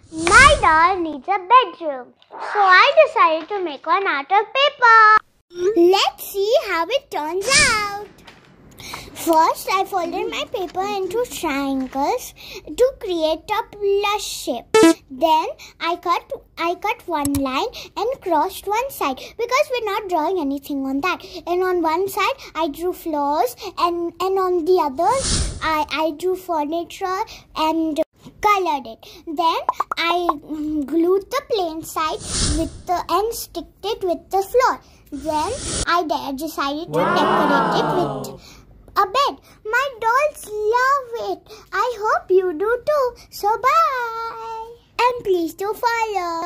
My doll needs a bedroom, so I decided to make one out of paper. Let's see how it turns out. First, I folded my paper into triangles to create a plus shape. Then, I cut one line and crossed one side because we're not drawing anything on that. And on one side, I drew floors, and on the other, I drew furniture and colored it. Then, I glued the plain side and sticked it with the floor. Then, I decided to decorate it with a bed. My dolls love it. I hope you do too. So bye. And please do follow.